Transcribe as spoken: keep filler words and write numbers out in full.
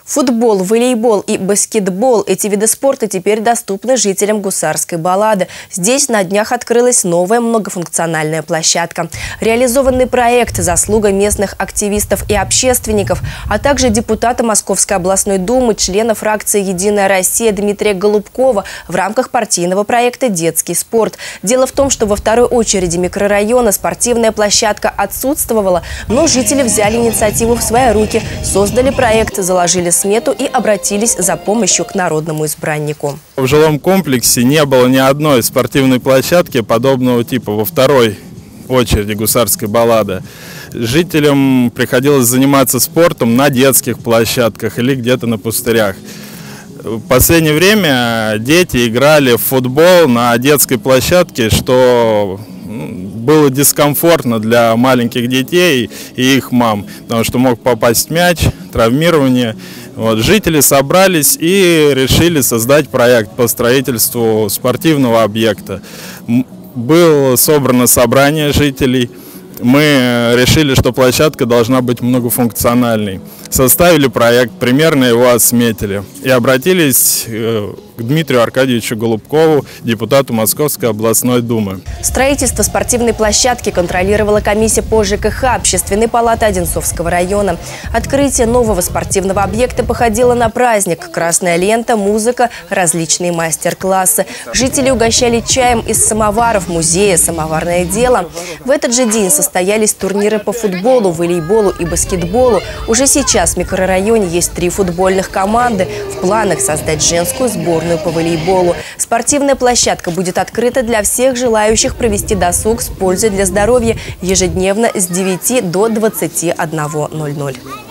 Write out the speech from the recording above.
Футбол, волейбол и баскетбол – эти виды спорта теперь доступны жителям Гусарской Баллады. Здесь на днях открылась новая многофункциональная площадка. Реализованный проект – заслуга местных активистов и общественников, а также депутата Московской областной думы, члена фракции «Единая Россия» Дмитрия Голубкова в рамках партийного проекта «Детский спорт». Дело в том, что во второй очереди микрорайона спортивная площадка отсутствовала, но жители взяли инициативу в свои руки, создали проект, заложили смету и обратились за помощью к народному избраннику. В жилом комплексе не было ни одной спортивной площадки подобного типа во второй очереди Гусарской Баллады. Жителям приходилось заниматься спортом на детских площадках или где-то на пустырях. В последнее время дети играли в футбол на детской площадке, что было дискомфортно для маленьких детей и их мам, потому что мог попасть мяч, травмирование. Вот, жители собрались и решили создать проект по строительству спортивного объекта. Было собрано собрание жителей. Мы решили, что площадка должна быть многофункциональной. Составили проект, примерно его осметили и обратились к Дмитрию Аркадьевичу Голубкову, депутату Московской областной думы. Строительство спортивной площадки контролировала комиссия по ЖКХ Общественной палаты Одинцовского района. Открытие нового спортивного объекта походило на праздник. Красная лента, музыка, различные мастер-классы. Жители угощали чаем из самоваров музея «Самоварное дело». В этот же день состоялись турниры по футболу, волейболу и баскетболу. Уже сейчас в микрорайоне есть три футбольных команды. В планах создать женскую сборную по волейболу. Спортивная площадка будет открыта для всех желающих провести досуг с пользой для здоровья ежедневно с девяти до двадцати одного ноль ноль.